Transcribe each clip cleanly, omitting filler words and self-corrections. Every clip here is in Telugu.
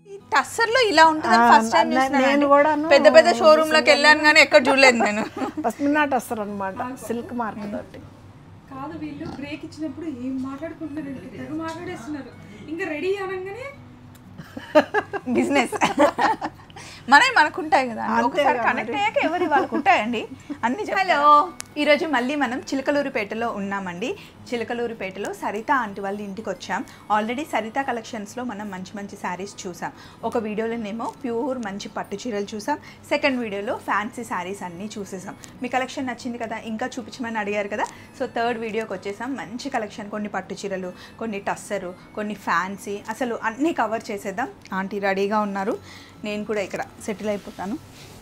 ఈ టస్సర్లో ఇలా ఉంటుందని ఫస్ట్ టైం నేను కూడా పెద్ద పెద్ద షోరూమ్ లోకి వెళ్ళాను కానీ ఎక్కడ చూడలేదు నేను. పస్మినా టస్సర్ అన్నమాట, సిల్క్ మార్క్ తోటి. కాదు వీళ్ళు బ్రేక్ ఇచ్చినప్పుడు ఏం మాట్లాడుకుంటున్నారు, తెగ మాట్లాడేస్తున్నారు. ఇంకా రెడీ అనగానే బిజినెస్ మనకు ఉంటాయి కదా, ఒకసారి కనెక్ట్ అయ్యాక ఎవరి వాళ్ళకు ఉంటాయండి అన్ని. హలో, ఈరోజు మళ్ళీ మనం చిలకలూరిపేటలో ఉన్నామండి. చిలకలూరిపేటలో సరిత ఆంటీ వాళ్ళ ఇంటికి వచ్చాం. ఆల్రెడీ సరిత కలెక్షన్స్లో మనం మంచి మంచి శారీస్ చూసాం. ఒక వీడియోలోనేమో ప్యూర్ మంచి పట్టు చీరలు చూసాం, సెకండ్ వీడియోలో ఫ్యాన్సీ శారీస్ అన్నీ చూసేసాం. మీ కలెక్షన్ నచ్చింది కదా, ఇంకా చూపించమని అడిగారు కదా, సో థర్డ్ వీడియోకి వచ్చేసాం. మంచి కలెక్షన్, కొన్ని పట్టు చీరలు, కొన్ని టస్సరు, కొన్ని ఫ్యాన్సీ, అసలు అన్నీ కవర్ చేసేద్దాం. ఆంటీ రెడీగా ఉన్నారు, నేను కూడా ఇక్కడ సెటిల్ అయిపోతాను.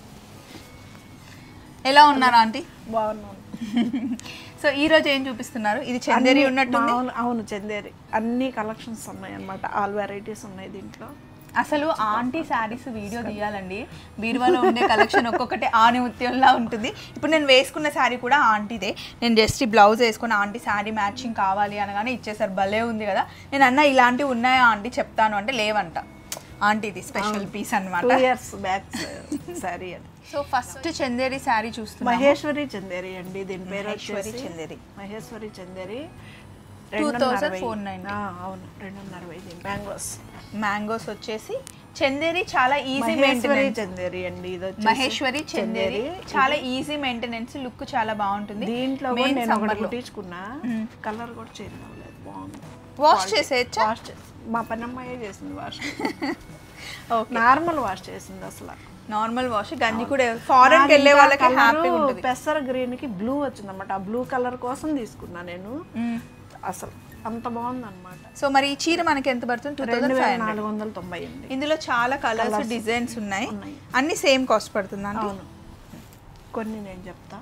ఎలా ఉన్నారు ఆంటీ? బాగున్నాను. సో ఈరోజు ఏం చూపిస్తున్నారు? ఇది చందేరి ఉన్నట్టుంది. అవును, చందేరి అన్ని కలెక్షన్స్ ఉన్నాయి అన్నమాట, ఆల్ వెరైటీస్ ఉన్నాయి దీంట్లో. అసలు ఆంటీ శారీస్ వీడియో తీయాలండి, బీరువాలో ఉండే కలెక్షన్ ఒక్కొక్కటి ఆనిముత్యంలా ఉంటుంది. ఇప్పుడు నేను వేసుకున్న శారీ కూడా ఆంటీదే. నేను జస్ట్ బ్లౌజ్ వేసుకున్న ఆంటీ శారీ మ్యాచింగ్ కావాలి అనగానే ఇచ్చేసారు. భలే ఉంది కదా. నేను అన్న ఇలాంటివి ఉన్నాయా ఆంటీ చెప్తాను అంటే లేవంట. ఆంటీది స్పెషల్ పీస్ అన్నమాట. 2 years బ్యాక్ శారీ అది. సో ఫస్ట్ చందేరి శారీ చూస్తున్నాం. మహేశ్వరి చందేరి అండి, దీని పేరు మహేశ్వరి చందేరి. మహేశ్వరి చందేరి 2490. అవును, 240. మ్యాంగోస్ వచ్చేసి చందేరి చాలా ఈజీ మెయింటెనెన్స్. చందేరి అండి ఇది వచ్చేసి మహేశ్వరి చందేరి చాలా ఈజీ మెయింటెనెన్స్, లుక్ చాలా బాగుంటుంది. దీంట్లో నేను ఒకటి కుట్టించుకున్నా, కలర్ కూడా చేంజ్ అవ్వలేదు, బాగుంది. వాష్ చేసేయచ్చా? వాష్ మా పనమ్మాయే చేసింది వాష్. నార్మల్ వాష్ చేసింది అసలు. Normal wash. గంజి కూడా ఫారెన్ కి వెళ్ళే వాళ్ళకి హ్యాపీగా ఉంటుంది. పెసర గ్రీన్ కి బ్లూ వచ్చిందన్నమాట, ఆ బ్లూ కలర్ కోసం తీసుకున్నా నేను. అసలు అంత బాగుంది అనమాట. సో మరి ఈ చీర మనకి ఎంత పడుతుంది? 2490 అండి. ఇందులో చాలా కలర్స్, డిజైన్స్ ఉన్నాయి. అన్ని సేమ్ కాస్ట్ పడుతుంది అండి? అవును, కొన్ని నేను చెప్తా.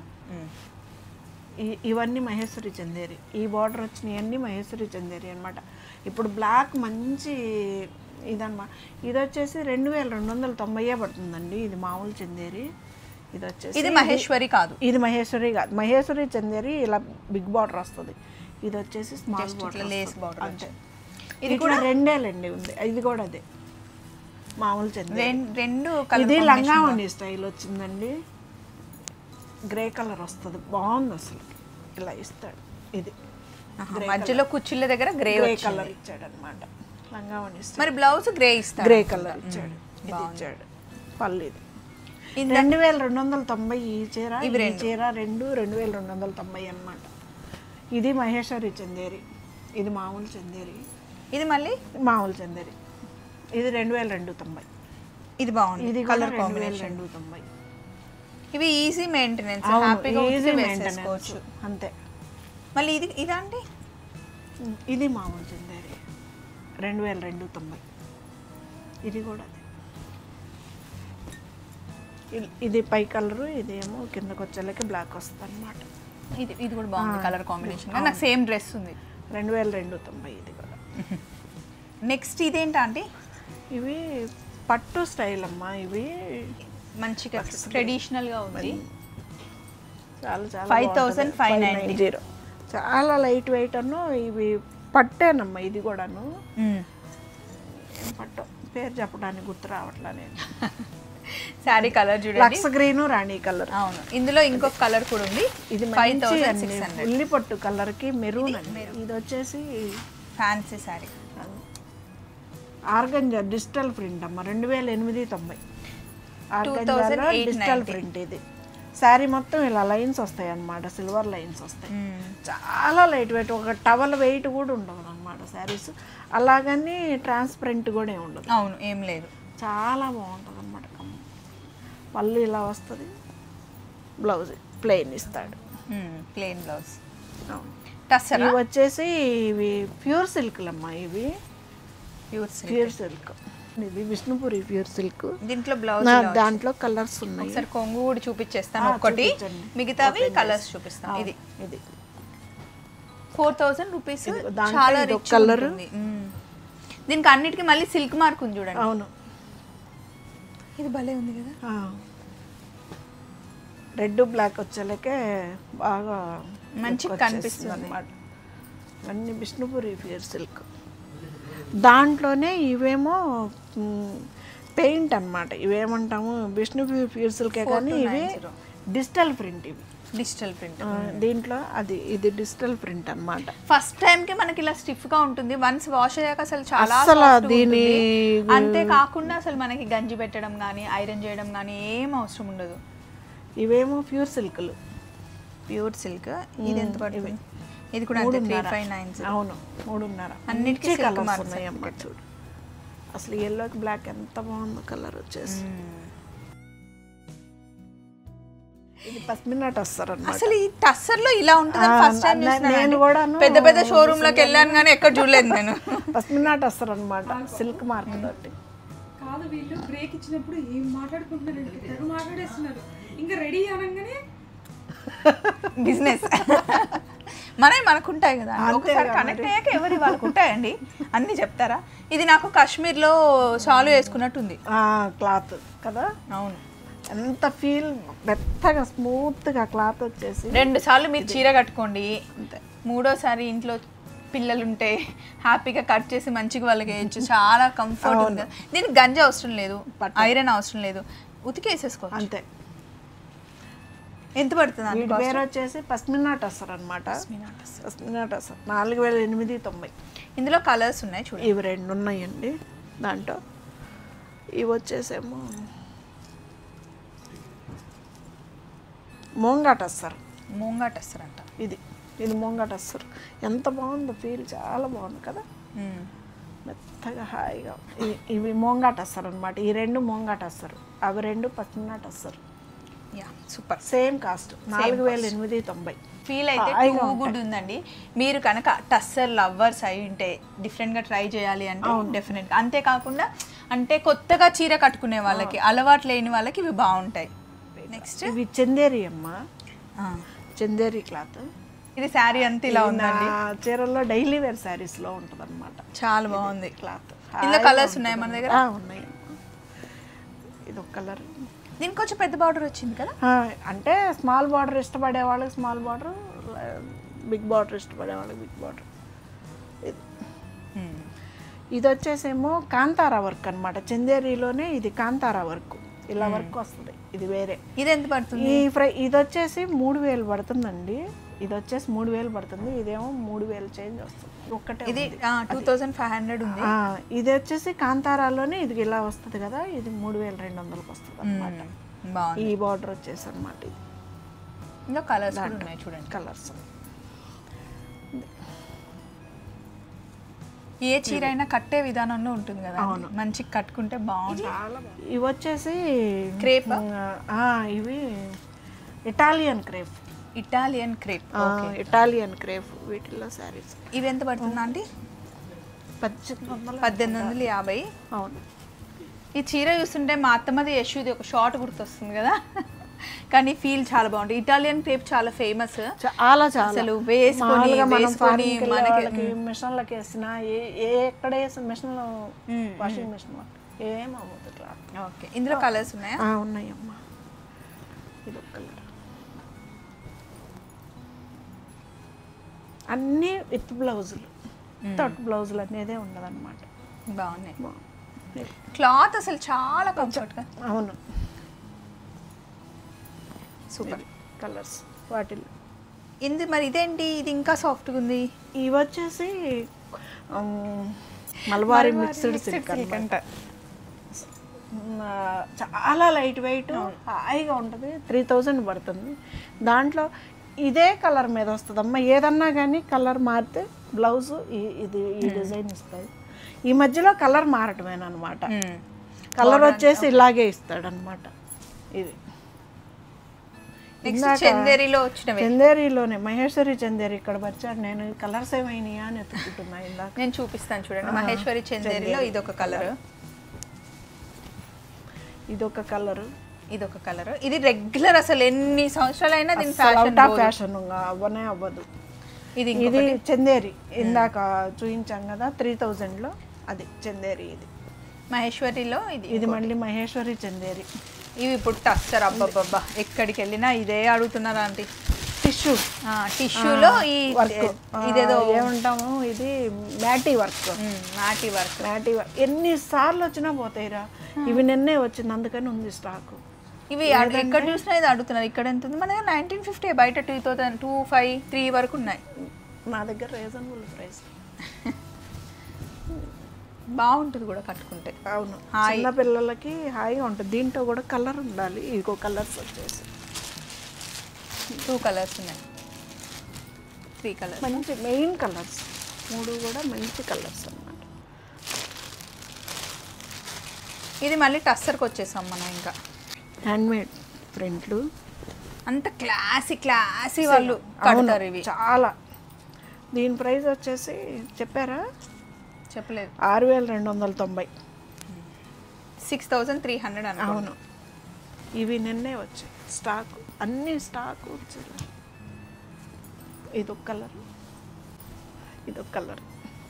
ఇవన్నీ మహేశ్వరి చందేరి, ఈ బార్డర్ వచ్చినవన్నీ మహేశ్వరి చందేరి అనమాట. ఇప్పుడు బ్లాక్ మంచి ఇదన్నమాట. ఇది వచ్చేసి 2290 పడుతుందండి. ఇది మామూలు చందేరి. ఇది వచ్చేసి ఇది మహేశ్వరి కాదు, ఇది మహేశ్వరి కాదు. మహేశ్వరి చందేరి ఇలా బిగ్ బార్డర్ వస్తుంది. ఇది వచ్చేసి స్మాల్ బార్డర్, లేస్ బార్డర్. అంతే. ఇది కూడా రెండేలండి ఉంది. ఇది కూడా అదే మామూలు చందేరి. రెండు ఇది లంగావణి స్టైల్ వచ్చిందండి, గ్రే కలర్ వస్తుంది, బాగుంది అసలు. ఇలా ఇస్తాడు, ఇది మధ్యలో కుచ్చిళ్ళ దగ్గర గ్రే కలర్ ఇచ్చాడు అనమాట. లంగావణి మరి బ్లౌజ్ గ్రే ఇస్తాడు, గ్రే కలర్ ఇచ్చాడు. ఇది ఇచ్చాడు పళ్ళు. ఇది 2290 ఈ చీర. ఈ చీర 2290 అనమాట. ఇది మహేశ్వరి చందేరి, ఇది మామూలు చందేరి. ఇది మళ్ళీ మామూలు చందేరి. ఇది 2290. ఇది బాగుంది, ఇది కలర్ కాంబినేషన్. 2290. ఇవి ఈజీ మెయింటెనెన్స్, హ్యాపీగా ఈజీ మెయింటెనెన్స్ అంతే. మళ్ళీ ఇది ఇదండి, ఇది మామూలు చందేరి 2290. ఇది కూడా ఇది పై కలరు, ఇదేమో కిందకు వచ్చేలాకి బ్లాక్ వస్తుంది అనమాట. ఇది కూడా బాగుంది కలర్ కాంబినేషన్. నాకు సేమ్ డ్రెస్ ఉంది. 2290 ఇది కూడా. నెక్స్ట్ ఇదేంటంటే ఇవి పట్టు స్టైల్ అమ్మా. ఇవి మంచిగా ట్రెడిషనల్ గా ఉంది. చాలా చాలా 5590. చాలా లైట్ వెయిట్ అను. ఇవి పట్టేనమ్మా, ఇది కూడాను పట్టు. పేరు చెప్పడానికి గుర్తు రావట్లా నేను. శారీ కలర్ చూడండి, లక్స్ గ్రీన్, రాణి కలర్. అవును, ఇందులో ఇంకొక కలర్ కూడా ఉంది. ఇది 5600. ఉల్లి పట్టు కలర్ కి మెరూన్ అండి. ఇది వచ్చేసి fancy sari, organza digital print అమ్మ. 2890. Organza digital print. ఇది శారీ మొత్తం ఇలా లైన్స్ వస్తాయి అన్నమాట, సిల్వర్ లైన్స్ వస్తాయి. చాలా లైట్ వెయిట్, ఒక టవల్ వెయిట్ కూడా ఉండదు అన్నమాట శారీస్. అలాగని ట్రాన్స్పరెంట్ కూడా ఏమి ఉండదు. అవును, ఏం లేదు, చాలా బాగుంటుంది అన్నమాట. పళ్ళు ఇలా వస్తుంది, బ్లౌజ్ ప్లెయిన్ ఇస్తాడు, ప్లెయిన్ బ్లౌజ్. ఇవి వచ్చేసి ఇవి ప్యూర్ సిల్క్లమ్మా. ఇవి ప్యూర్ సిల్క్. ఇది విష్ణుపురి ప్యూర్ సిల్క్. దీంట్లో బ్లౌజ్, దాంట్లో కలర్స్ ఉన్నాయి. ఒకసారి కొంగు కూడా చూపించేస్తాను ఒకటి, మిగతావి కలర్స్ చూపిస్తాను. ఇది 4000 రూపీస్. చాలా రిచ్ కలర్. దీనికి అన్నిటికీ మళ్ళీ సిల్క్ మార్క్ ఉంది చూడండి. అవును, ఇది భలే ఉంది కదా. రెడ్ బ్లాక్ వచ్చేలాకే బాగా మంచిగా కనిపిస్తుంది అన్నమాట. అన్ని విష్ణుపురి ప్యూర్ సిల్క్. దాంట్లోనే ఇవేమో పెయింట్ అన్నమాట. ఇవేమంటాము విష్ణు ఫ్యూర్స్లకే, కానీ ఇవి డిజిటల్ ప్రింట్. ఇవి డిజిటల్ ప్రింట్. దీంట్లో ఇది డిజిటల్ ప్రింట్ అన్నమాట. ఫస్ట్ టైం కి మనకి ఇలా స్టిఫ్ గా ఉంటుంది, వన్స్ వాష్ అయ్యాక అసలు చాలా అసలు soft గా దీని ఉంటుంది. అంతే కాకుండా అసలు మనకి గంజి పెట్టడం కానీ ఐరన్ చేయడం కానీ ఏం అవసరం ఉండదు. ఇవేమో ప్యూర్ సిల్క్లు. Pure silk. ఇది ఎంత పడుతుంది? ఇది కూడా అంతే 359. అవును, 3.5. అన్నిటికీ కలర్స్ ఉన్నాయమ్మా. చూడు అసలు ఎల్లోకి బ్లాక్ ఎంత బాగుందో కలర్ వచ్చేసి. ఇది పస్మినా టస్సర్ అన్నమాట. అసలు ఈ టస్సర్ లో ఇలా ఉంటుంది ఫస్ట్ టైం నేను చూస్తున్నాను. కూడాను పెద్ద పెద్ద షోరూమ్ లోకి వెళ్ళాను కానీ ఎక్కడ చూడలేదు నేను. పస్మినా టస్సర్ అన్నమాట, సిల్క్ మార్క్ తోటి. కాదు వీళ్ళు బ్రేక్ ఇచ్చినప్పుడు ఏం మాట్లాడుకుంటున్నారు, తెగ మాట్లాడేస్తున్నారు. ఇంకా రెడీ అనగానే బిజినెస్ మనవి మనకుంటాయి కదా, ఒకసారి కనెక్ట్ అయ్యాక ఎవరి వాళ్ళకు ఉంటాయండి. అన్ని చెప్తారా? ఇది నాకు కాశ్మీర్లో షాలు వేసుకున్నట్టుంది క్లాత్ కదా. అవును, ఎంత ఫీల్ మెత్తగా స్మూత్గా క్లాత్ వచ్చేసి. 2 సార్లు మీరు చీర కట్టుకోండి, మూడోసారి ఇంట్లో పిల్లలుంటే హ్యాపీగా కట్ చేసి మంచిగా వాళ్ళకి వేయచ్చు. చాలా కంఫర్ట్ ఉంది. దీనికి గంజి అవసరం లేదు, ఐరన్ అవసరం లేదు, ఉతికేసేసుకోవచ్చు అంతే. ఎంత పడుతుంది? వీటి పేరు వచ్చేసి పస్మినా టస్సర్ అనమాట. పస్మినా టస్సర్ 4890. ఇందులో కలర్స్ ఉన్నాయి చూడండి. ఇవి 2 ఉన్నాయండి దాంట్లో. ఇవి వచ్చేసేమో మోంగా టస్సర్. మూంగా టస్సర్ అంట. ఇది మోంగా టస్సర్. ఎంత బాగుందో ఫీల్, చాలా బాగుంది కదా, మెత్తగా హాయిగా. ఇవి మోంగా టస్సర్ అనమాట. ఈ 2 మోంగా టస్సర్, అవి 2 pashmina tussar. Yeah super. Same cost 4890. Feel అయితే టూ గుడ్ ఉందండి. మీరు కనుక టస్సర్ లవర్స్ అయి ఉంటే డిఫరెంట్గా ట్రై చేయాలి అంటే డెఫినెట్గా. అంతేకాకుండా అంటే కొత్తగా చీర కట్టుకునే వాళ్ళకి, అలవాటు లేని వాళ్ళకి ఇవి బాగుంటాయి. నెక్స్ట్ ఇవి చందేరి అమ్మ, చందేరి క్లాత్. ఇది శారీ అంతా ఇలా ఉందండి. చీరల్లో డైలీ వేర్ శారీస్లో ఉంటుంది అనమాట. చాలా బాగుంది క్లాత్. ఇందులో కలర్స్ ఉన్నాయి మన దగ్గర. ఉన్నాయి. ఇది ఒక కలర్. దీనికి కొంచెం పెద్ద బార్డర్ వచ్చింది కదా. అంటే స్మాల్ బార్డర్ ఇష్టపడే వాళ్ళకి స్మాల్ బార్డర్, బిగ్ బార్డర్ ఇష్టపడే వాళ్ళకి బిగ్ బార్డర్. ఇది వచ్చేసేమో కాంతారా వర్క్ అనమాట. చందేరిలోనే ఇది కాంతారా వర్క్, ఇలా వర్క్ వస్తుంది. ఇది వేరే. ఇది ఎంత పడుతుంది? ఇది వచ్చేసి 3000 పడుతుందండి. ఇది వచ్చేసి 3000 పడుతుంది. ఇదేమో 3000 చేంజ్ వస్తుంది. ఒక్కటే ఇది 2500 ఉంది. ఇది వచ్చేసి కాంతారాలోనే ఇది ఇలా వస్తుంది కదా. ఇది 3200కి వస్తుంది అనమాట. ఈ బార్డర్ వచ్చేసి అనమాట. ఇది ఇంకా కలర్స్ ఉన్నాయి చూడండి. కలర్స్ ఏ చీర అయినా కట్టే విధానంలో ఉంటుంది కదా, మంచి కట్టుకుంటే బాగుంటుంది. ఇవి వచ్చేసి క్రేప్. ఇవి Italian crepe. Italian crepe. Italian crepe. వీటిల్లో శారీస్. ఇవి ఎంత పడుతుందా అండి? 1850. అవును. ఈ చీర చూస్తుంటే మా అత్తమ్మది యశుది ఒక షార్ట్ గుర్తొస్తుంది కదా, కానీ ఫీల్ చాలా బాగుంటుంది. ఇటాలియన్ క్రేప్ చాలా ఫేమస్. చాలా అసలు వేసుకొని మనకి మిషన్లకి వేసిన ఎక్కడ వేసిన మిషన్లో, వాషింగ్ మిషన్ ఏం అవ్వదు క్లాత్. ఓకే. ఇందులో కలర్స్ ఉన్నాయా? ఉన్నాయమ్మా. ఇది ఒక కలర్. అన్నీ విత్ బ్లౌజులు, తొట్ బ్లౌజులు అనేదే ఉండదు అనమాట. బాగున్నాయి. క్లాత్ అసలు చాలా కంఫర్ట్గా. అవును. సూపర్ కలర్స్ వాటిల్లో. మరి ఇదేంటి, ఇది ఇంకా సాఫ్ట్గా ఉంది. ఇవి వచ్చేసి మల్బారీ మిక్స్డ్ సిల్క్ అంట. చాలా లైట్ వెయిట్, హాయిగా ఉంటుంది. 3000 పడుతుంది. దాంట్లో ఇదే కలర్ మీద వస్తుంది అమ్మ. ఏదన్నా కానీ కలర్ మారితే బ్లౌజ్ ఇది ఈ డిజైన్ ఇస్తుంది. ఈ మధ్యలో కలర్ మారటమేనమాట. కలర్ వచ్చేసి ఇలాగే ఇస్తాడనమాట. ఇది చందేరిలోనే మహేశ్వరి చందేరి ఇక్కడ వచ్చాడు. నేను కలర్స్ ఏమైనాయా అని ఎత్తుకుంటున్నా. ఇందాక నేను చూపిస్తాను చూడండి. మహేశ్వరి చందేరిలో ఇదొక కలర్, ఇదొక కలర్, ఇదొక కలర్. ఇది రెగ్యులర్, అసలు ఎన్ని సంవత్సరాలైనా దీని ఫ్యాషన్ అవ్వనే అవ్వదు. ఇది చందేరి ఇందాక చూపించాం కదా 3000లో, అది చందేరి. ఇది మహేశ్వరిలో. ఇది మళ్ళీ మహేశ్వరి చందేరి. ఇవి ఇప్పుడు టస్సర్. అబ్బబ్బబ్బా, ఎక్కడికి వెళ్ళినా ఇదే అడుగుతున్నారు ఆంటీ. టిష్యూలో ఈ వర్క్ ఇదేదో ఏమంటాము, ఇది మ్యాటీ వర్క్. మ్యాటీ వర్క్ ఎన్నిసార్లు వచ్చినా పోతాయిరా. ఇవి నిన్నే వచ్చింది, అందుకని ఉంది స్టాక్. ఇవి ఎక్కడ చూసినా ఇది అడుగుతున్నారు. ఇక్కడ ఎంత ఉంది? మన దగ్గర 1950, బయట 2000, 2500, 3 వరకు ఉన్నాయి. నా దగ్గర రీజనబుల్ ప్రైస్. బాగుంటుంది కూడా కట్టుకుంటే. అవును, చిన్న పిల్లలకి హాయిగా ఉంటుంది. దీంట్లో కూడా కలర్ ఉండాలి. ఇంకో కలర్స్ వచ్చేసి 2 కలర్స్ ఉన్నాయి, 3 కలర్స్. మంచి మెయిన్ కలర్స్ 3 కూడా మంచి కలర్స్ అన్నమాట. ఇది మళ్ళీ టస్సర్కి వచ్చేసాం మనం. ఇంకా హ్యాండ్మేడ్ ప్రింట్లు అంత క్లాసీ వాళ్ళు కడతారు ఇవి. చాలా. దీని ప్రైస్ వచ్చేసి చెప్పారా? చెప్పలేదు. 6290. 6300 అని. అవును, ఇవి నిన్నే వచ్చాయి స్టాక్, అన్ని స్టాక్ వచ్చాయి. ఇదొక కలర్, ఇదొక colour,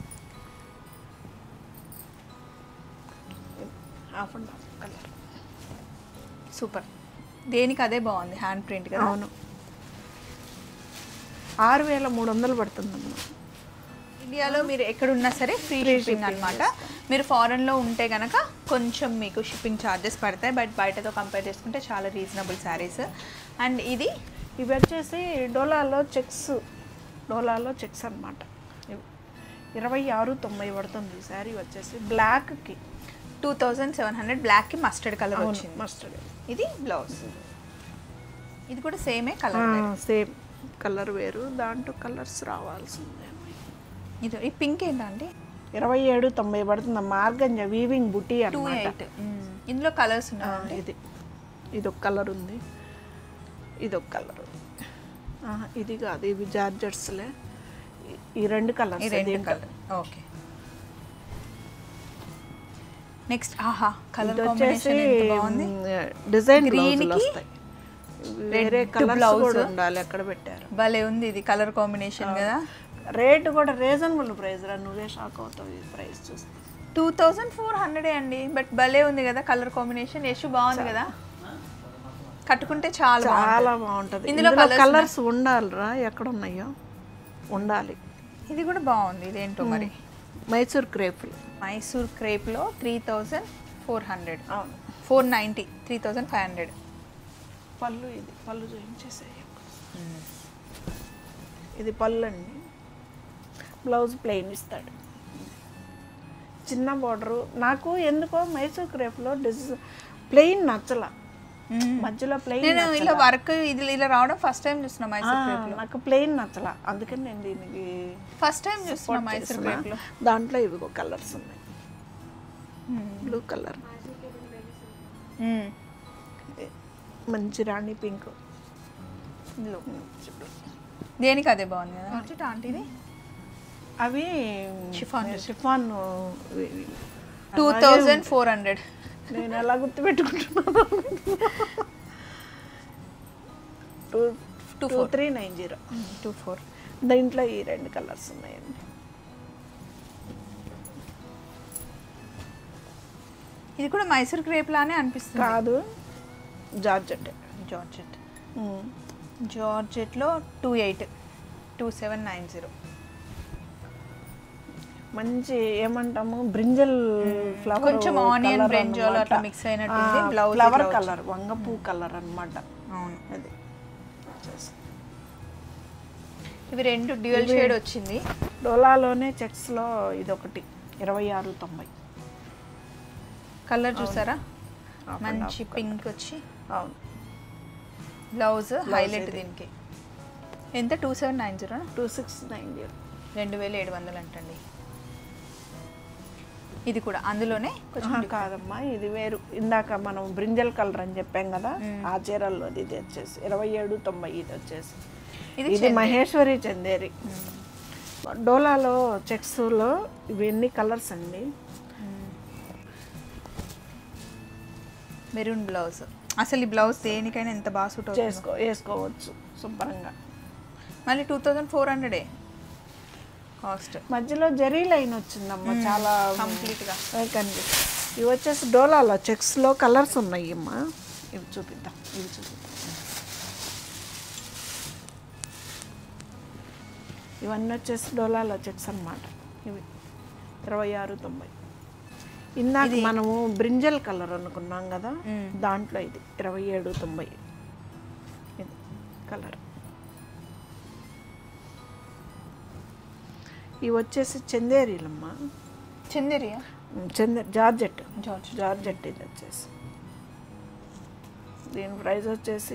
half and half colour. Super. దేనికి అదే బాగుంది, హ్యాండ్ ప్రింట్ కదా. అవును, 6300 పడుతుందమ్మా. ఇండియాలో మీరు ఎక్కడున్నా సరే ఫ్రీ షిప్పింగ్ అనమాట. మీరు ఫారెన్లో ఉంటే కనుక కొంచెం మీకు షిప్పింగ్ ఛార్జెస్ పడతాయి, బట్ బయటతో కంపేర్ చేసుకుంటే చాలా రీజనబుల్ శారీస్. అండ్ ఇవి వచ్చేసి డోలాలో చెక్స్ అనమాట. 2690 పడుతుంది ఈ శారీ వచ్చేసి. బ్లాక్కి 2700, బ్లాక్కి మస్టర్డ్ కలర్ వచ్చింది. మస్టర్డ్. ఇది బ్లౌజ్. ఇది కూడా సేమే కలర్, సేమ్ కలర్ వేరు, దాంట్లో కలర్స్ రావాల్సిందే. ఇది ఈ పింక్ ఏంటండి? 2790 పడుతుంది. మార్గంజ వీవింగ్ బుటీ అన్నమాట. 28. ఇందులో కలర్స్ ఉన్నాయి. ఇదొక కలర్ ఉంది, ఇదొక కలర్. ఇది కాదు, ఇవి జార్జెట్స్లే. ఈ 2 కలర్స్. ఓకే. నెక్స్ట్ కలర్ వచ్చేసి డిజైన్ గ్రీన్ వస్తాయి. వేరే కలర్స్ కూడా ఉండాలి. ఎక్కడ పెట్టారు? భలే ఉంది ఇది కలర్ కాంబినేషన్ కదా. రేట్ కూడా రీజనబుల్ ప్రైస్ రా, నువ్వే షాక్ అవుతావు ఈ ప్రైస్ చూస్తే. 2400 అండి, బట్ భలే ఉంది కదా కలర్ కాంబినేషన్. యశు బాగుంది కదా, కట్టుకుంటే చాలా బాగుంటుంది. ఇందులో కలర్స్ ఉండాలిరా, ఎక్కడ ఉన్నాయో ఉండాలి. ఇది కూడా బాగుంది. ఇదేంటో మరి. మైసూర్ క్రేప్లో 3400. 490, 3500. పళ్ళు, ఇది పళ్ళు చూపించేసాయి. ఇది పళ్ళు అండి. బ్లౌజ్ ప్లెయిన్ ఇస్తాడు, చిన్న బార్డరు. నాకు ఎందుకో మైసూర్ క్రేప్లో ప్లెయిన్ నచ్చల, మధ్యలో ప్లెయిన్. నేను ఇలా వర్క్ ఇది ఇలా రావడం ఫస్ట్ టైం చూస్తున్నా మైసూర్ క్రేప్లో. నాకు ప్లెయిన్ నచ్చల, అందుకని నేను దీనికి ఫస్ట్ టైం చూస్తున్నా మైసూర్ క్రేప్లో. దాంట్లో ఇవి కలర్స్ ఉన్నాయి. బ్లూ కలర్, మంచి రాణి పింక్. దేనికి అదే బాగుంది కదా ఆంటీది. అవి షిఫాన్ 2400. నేను ఎలా గుర్తుపెట్టుకుంటున్నాను. 2390. 24. దీంట్లో ఈ 2 కలర్స్ ఉన్నాయండి. ఇది కూడా మైసూర్ క్రేప్ లానే అనిపిస్తుంది. కాదు, జార్జెట్. జార్జెట్లో 2790. మంచి ఏమంటాము, బ్రింజల్ ఫ్లవర్, కొంచెం ఆనియన్ బ్రింజల్ అట్లా మిక్స్ అయినట్టుంది. బ్లౌజ్ ఫ్లవర్ కలర్, వంగపూ కలర్ అన్నమాట. అవును, అది. ఇవి 2 డ్యూయల్ షేడ్ వచ్చింది. డోలాలోనే చెక్స్లో ఇదొకటి 2690. కలర్ చూసారా, మంచి పింక్ వచ్చి. అవును, బ్లౌజ్ హైలైట్. దీనికి ఎంత? 2790. 2690. 2700 అంటండి. ఇది కూడా అందులోనే కొంచెం కాదమ్మా, ఇది వేరు. ఇందాక మనం బ్రింజల్ కలర్ అని చెప్పాం కదా, ఆ చీరల్లో ఇది వచ్చేసి 2790. ఇది వచ్చేసి ఇది మహేశ్వరి చందేరి. డోలాలో చెక్స్లో ఇవన్నీ కలర్స్ అండి. Maroon blouse. అసలు ఈ బ్లౌజ్ దేనికైనా ఎంత బాగా సూట్ అవుతుంది, వేసుకోవచ్చు శుభ్రంగా. మళ్ళీ 2400 కాస్ట్. మధ్యలో జరీ లైన్ వచ్చిందమ్మా, చాలా కంప్లీట్గా కనిపిస్తుంది. ఇవి వచ్చేసి డోలాలో చెక్స్లో కలర్స్ ఉన్నాయి అమ్మా. ఇవి చూపిద్దాం. ఇవన్నీ వచ్చేసి డోలాలో చెక్స్ అనమాట. ఇవి 26.90. ఇందాక మనము బ్రింజల్ కలర్ అనుకున్నాం కదా, దాంట్లో ఇది 27.90 ఇది కలర్. ఇవి వచ్చేసి చందేరీలమ్మ. చందేరియా? జార్జెట్ ఇది వచ్చేసి. దీని ప్రైస్ వచ్చేసి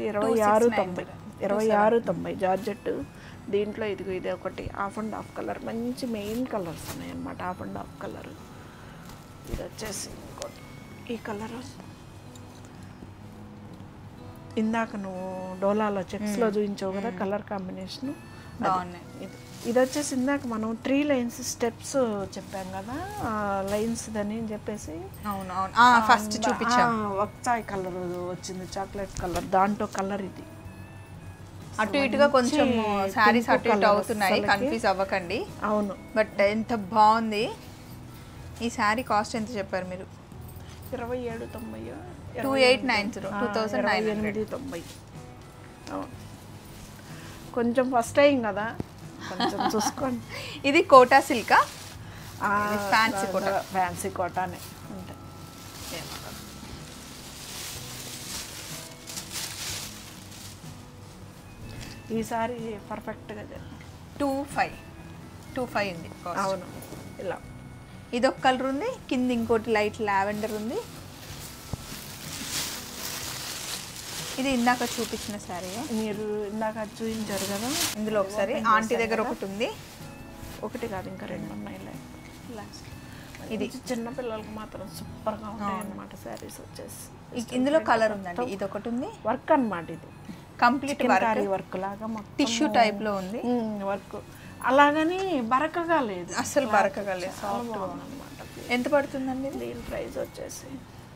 26.90 జార్జెట్. దీంట్లో ఇది ఒకటి హాఫ్ అండ్ హాఫ్ కలర్, మంచి మెయిన్ కలర్స్ ఉన్నాయి అన్నమాట. Half and half colour. ఇది వచ్చేసి ఇంకోటి ఈ కలర్. ఇందాక నువ్వు డోలాలో చెక్స్లో చూపించావు కదా కలర్ కాంబినేషను, ఇది వచ్చేసి ఇందాక మనం 3 లైన్స్ స్టెప్స్ చెప్పాం కదా, లైన్స్ అని చెప్పేసి ఫస్ట్ చూపించాం. వక్చాయ్ కలర్ వచ్చింది, చాక్లెట్ కలర్. దాంట్లో కలర్ ఇది అటు ఇటుగా కొంచెం శారీస్ అటు ఇటు అవుతున్నాయి, కన్ఫ్యూజ్ అవ్వకండి. అవును, బట్ ఎంత బాగుంది. ఈ శారీ కాస్ట్ ఎంత చెప్పారు మీరు? 27.90. 2890. కొంచెం ఫస్ట్ టైం కదా, కొంచెం చూసుకోండి. ఇది కోటా సిల్కా? ఫ్యాన్సీ కోటానే ఉంటాయి. ఈసారి పర్ఫెక్ట్గా 25 ఉంది. అవును, ఇలా ఇది ఒక కలర్ ఉంది, కింద ఇంకోటి లైట్ లావెండర్ ఉంది. ఇది ఇందాక చూపించిన శారీ, మీరు ఇందాక చూపించారు కదా. ఇందులో ఒకసారి ఆంటీ దగ్గర ఒకటి ఉంది, ఒకటి కాదు ఇంకా 2 ఉన్నాయి. ఇది చిన్న పిల్లలకి మాత్రం సూపర్గా ఉంటాయి అన్నమాట శారీస్ వచ్చేసి. ఇందులో కలర్ ఉందండి, ఇది ఒకటి ఉంది. వర్క్ అన్నమాట, ఇది కంప్లీట్ వర్క్ లాగా టిష్యూ టైప్ లో ఉంది వర్క్. అలాగని బరకగా లేదు, అస్సలు బరకగా లేదు, సాఫ్ట్ అన్నమాట. ఎంత పడుతుందండి? దీని ప్రైస్ వచ్చేసి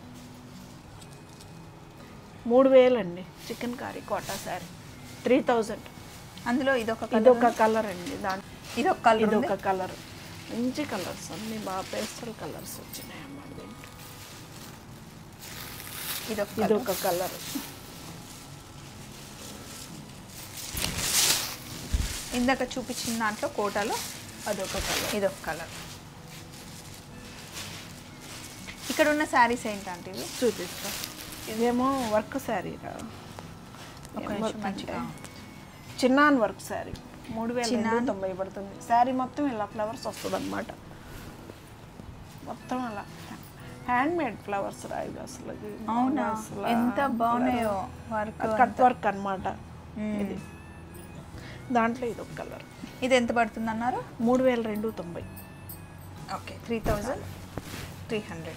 3000 అండి. చికెన్ కర్రీ కోటా శారీ 3000. అందులో ఇదొక కలర్ అండి. ఇదొక కలర్ మంచి కలర్స్ అన్ని బాగా పేస్టల్ కలర్స్ వచ్చినాయి అన్నమాట. దీంట్లో ఇదొక కలర్. ఇందాక చూపించిన దాంట్లో కోటాలో అదొక కలర్, ఇదొక కలర్. ఇక్కడ ఉన్న శారీస్ ఏంటంటే ఇవి చూపిస్తా. ఇదేమో వర్క్ శారీ, మంచిగా చిన్నాన్ వర్క్ శారీ 3090 పడుతుంది. శారీ మొత్తం ఇలా ఫ్లవర్స్ వస్తుంది అన్నమాట. మొత్తం అలా హ్యాండ్ మేడ్ ఫ్లవర్స్ రాయి అసలు. అవునా, ఎంత బాగున్నాయో వర్క్, కట్ వర్క్ అన్నమాట ఇది. దాంట్లో ఇది ఒక కలర్. ఇది ఎంత పడుతుంది అన్నారు? 3290. ఓకే, 3300.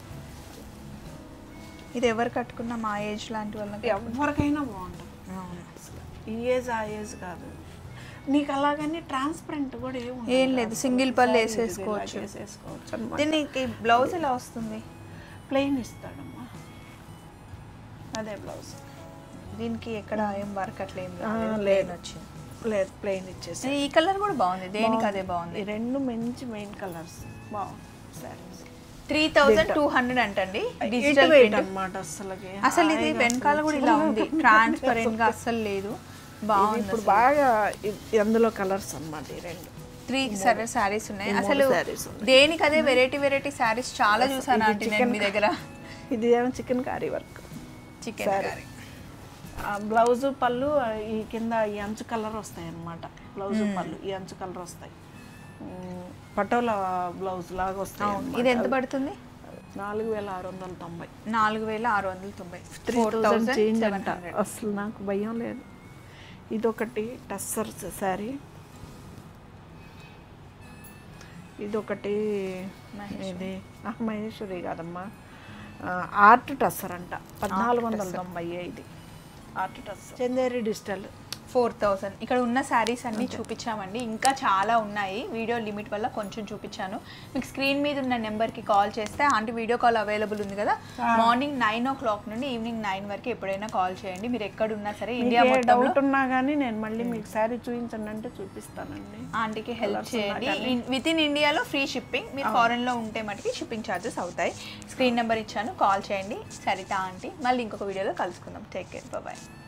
ఇది ఎవరు కట్టుకున్నా మా ఏజ్ లాంటి వాళ్ళకి ఎవరికైనా బాగుంటుంది. ఈ ఏజ్ ఆ ఏజ్ కాదు. నీకు అలాగని ట్రాన్స్పరెంట్ కూడా ఏం లేదు, సింగిల్ పళ్ళు వేసేసుకోవచ్చు. దీనికి బ్లౌజ్ ఎలా వస్తుంది? ప్లెయిన్ ఇస్తాడమ్మా, అదే బ్లౌజ్. దీనికి ఎక్కడ ఏం వర్క్ అట్లా ఏం లేదు, వచ్చింది లేదు, ప్లెయిన్ ఇచ్చేసి. ఈ కలర్ కూడా బాగుంది, దేనికి అదే బాగుంది. ఈ రెండు మంచి మెయిన్ కలర్స్ బాగుంది. 3200 అంటండి. డిజిటల్ అన్నమాట. అసలు ఇది వెనకాల కూడా ఇలా ఉంది, ట్రాన్స్పరెంట్ గా అస్సలు లేదు, బాగుంది. ఇప్పుడు బాగా అందులో కలర్స్ అన్నమాట. ఈ రెండు 3 శారీస్ ఉన్నాయి. అసలు దేనికి అదే వెరైటీ శారీస్ చాలా చూసాను ఆంటీ నేను మీ దగ్గర. ఇది ఏమో chikankari work, chikankari. Blouse పళ్ళు ఈ కింద ఈ అంచు కలర్ వస్తాయి అన్నమాట. బ్లౌజ్ పళ్ళు ఈ అంచు కలర్ వస్తాయి, పటోలా బ్లౌజ్ లాగా వస్తాయి. ఇది ఎంత పడుతుంది? 4690. 4690. 3000 చేంజ్ అంట. అసలు నాకు భయం లేదు. ఇదొకటి టస్సర్ శారీ, ఇదొకటి ఇది మహేశ్వరి కాదమ్మా, ఆర్ట్ టస్సర్ అంట. 1490. ఇది ఆర్ట్ టస్సర్, చందేరి డిజిటల్. 4000. ఇక్కడ ఉన్న శారీస్ అన్నీ చూపించామండి, ఇంకా చాలా ఉన్నాయి. వీడియో లిమిట్ వల్ల కొంచెం చూపించాను. మీకు స్క్రీన్ మీద ఉన్న నెంబర్కి కాల్ చేస్తే ఆంటీ వీడియో కాల్ అవైలబుల్ ఉంది కదా, మార్నింగ్ 9 o'clock నుండి ఈవినింగ్ 9 వరకు ఎప్పుడైనా కాల్ చేయండి. మీరు ఎక్కడున్నా సరే ఇండియా మొత్తం. డౌట్ ఉన్నా కానీ నేను మళ్ళీ మీకు శారీ చూపించండి అంటే చూపిస్తానండి. ఆంటీకి హెల్ప్ చేయండి. విత్ ఇన్ ఇండియాలో ఫ్రీ షిప్పింగ్, మీరు ఫారెన్లో ఉంటే మటుకి షిప్పింగ్ ఛార్జెస్ అవుతాయి. స్క్రీన్ నెంబర్ ఇచ్చాను, కాల్ చేయండి. సరిత ఆంటీ. మళ్ళీ ఇంకొక వీడియోలో కలుసుకుందాం. Take care, bye.